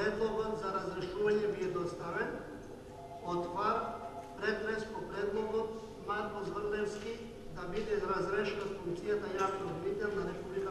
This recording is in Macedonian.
Предлогот за разрешување ви е доставен. Отвар претрес по предлогот Марко Зврневски да биде разрешена функцијата јавен обвинител на Република